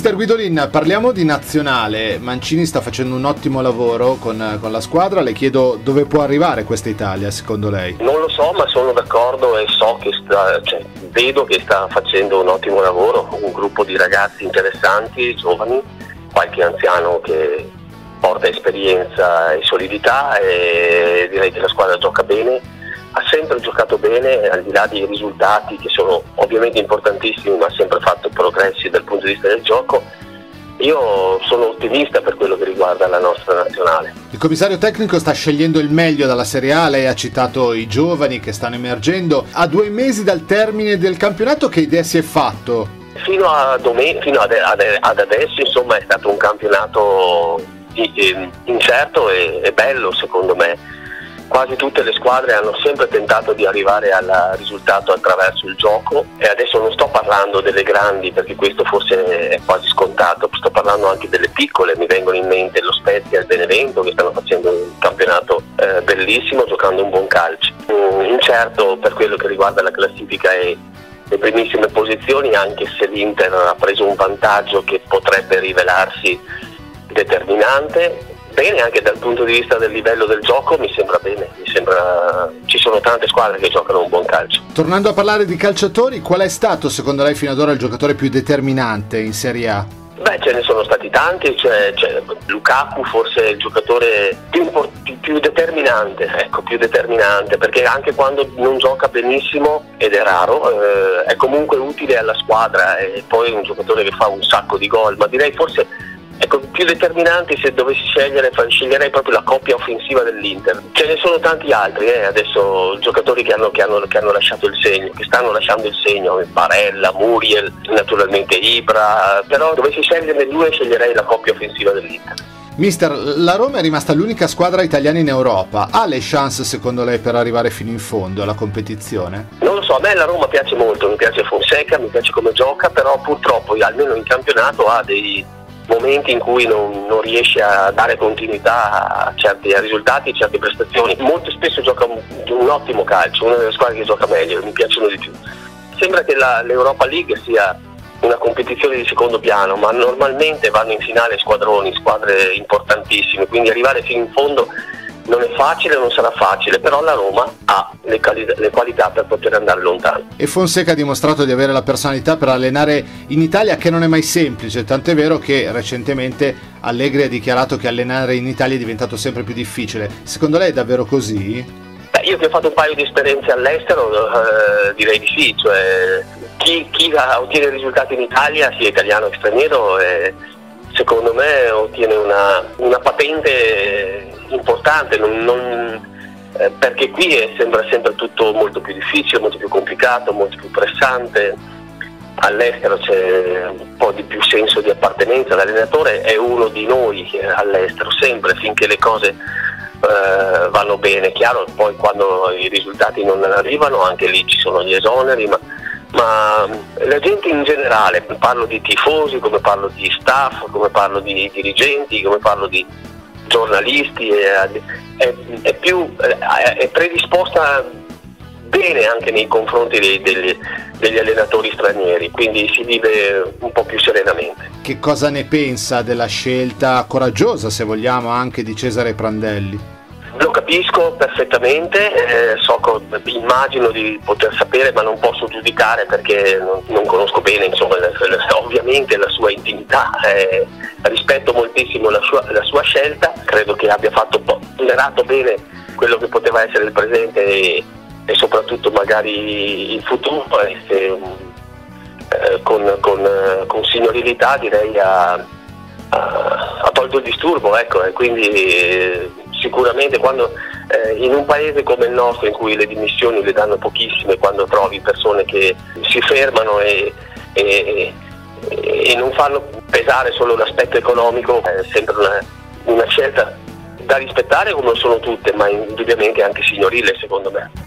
Mister Guidolin, parliamo di nazionale. Mancini sta facendo un ottimo lavoro con la squadra. Le chiedo dove può arrivare questa Italia, secondo lei? Non lo so, ma sono d'accordo e so che vedo che sta facendo un ottimo lavoro, un gruppo di ragazzi interessanti, giovani, qualche anziano che porta esperienza e solidità, e direi che la squadra gioca bene. Ha sempre giocato bene, al di là dei risultati che sono ovviamente importantissimi, ma ha sempre fatto progressi dal punto di vista del gioco. Io sono ottimista per quello che riguarda la nostra nazionale. Il commissario tecnico sta scegliendo il meglio dalla Serie A. Lei ha citato i giovani che stanno emergendo. A 2 mesi dal termine del campionato, che idea si è fatto? Fino ad adesso, insomma, è stato un campionato incerto e bello, secondo me. Quasi tutte le squadre hanno sempre tentato di arrivare al risultato attraverso il gioco, e adesso non sto parlando delle grandi, perché questo forse è quasi scontato, sto parlando anche delle piccole. Mi vengono in mente lo Spezia e il Benevento, che stanno facendo un campionato bellissimo, giocando un buon calcio. Incerto per quello che riguarda la classifica e le primissime posizioni, anche se l'Inter ha preso un vantaggio che potrebbe rivelarsi determinante. Bene, anche dal punto di vista del livello del gioco mi sembra bene, ci sono tante squadre che giocano un buon calcio. Tornando a parlare di calciatori, qual è stato secondo lei fino ad ora il giocatore più determinante in Serie A? Beh, ce ne sono stati tanti, Lukaku forse è il giocatore più determinante, più determinante, perché anche quando non gioca benissimo, ed è raro, è comunque utile alla squadra, e poi è un giocatore che fa un sacco di gol, ma direi forse più determinanti, se dovessi sceglierei proprio la coppia offensiva dell'Inter. Ce ne sono tanti altri adesso, giocatori che hanno lasciato il segno, che stanno lasciando il segno, Barella, Muriel, naturalmente Ibra, però dovessi sceglierne 2 sceglierei la coppia offensiva dell'Inter. Mister, la Roma è rimasta l'unica squadra italiana in Europa. Ha le chance secondo lei per arrivare fino in fondo alla competizione? Non lo so, a me la Roma piace molto, mi piace Fonseca, mi piace come gioca, però purtroppo almeno in campionato ha dei momenti in cui non riesce a dare continuità a certi risultati, a certe prestazioni. Molto spesso gioca un ottimo calcio, una delle squadre che gioca meglio, mi piacciono di più. Sembra che l'Europa League sia una competizione di secondo piano, ma normalmente vanno in finale squadre importantissime, quindi arrivare fino in fondo non è facile, non sarà facile, però la Roma ha le qualità per poter andare lontano. E Fonseca ha dimostrato di avere la personalità per allenare in Italia, che non è mai semplice, tant'è vero che recentemente Allegri ha dichiarato che allenare in Italia è diventato sempre più difficile. Secondo lei è davvero così? Beh, io che ho fatto un paio di esperienze all'estero, direi di sì, chi ottiene risultati in Italia, sia italiano che straniero, secondo me ottiene una patente importante, perché qui sembra sempre tutto molto più difficile, molto più complicato, molto più pressante. All'estero c'è un po' di più senso di appartenenza, l'allenatore è uno di noi all'estero sempre, finché le cose vanno bene. Chiaro, poi quando i risultati non arrivano, anche lì ci sono gli esoneri, ma la gente in generale, parlo di tifosi, come parlo di staff, come parlo di dirigenti, come parlo di giornalisti, è predisposta bene anche nei confronti degli allenatori stranieri, quindi si vive un po' più serenamente. Che cosa ne pensa della scelta coraggiosa, se vogliamo, anche di Cesare Prandelli? Lo capisco perfettamente, immagino di poter sapere, ma non posso giudicare perché non conosco bene, insomma, ovviamente la sua intimità. Rispetto moltissimo la sua scelta, credo che abbia ponderato bene quello che poteva essere il presente e soprattutto magari il futuro, con signorilità direi ha tolto il disturbo, e quindi sicuramente quando in un paese come il nostro, in cui le dimissioni le danno pochissime, quando trovi persone che si fermano e non fanno pesare solo l'aspetto economico, è sempre una scelta da rispettare, come sono tutte, ma indubbiamente anche signorile, secondo me.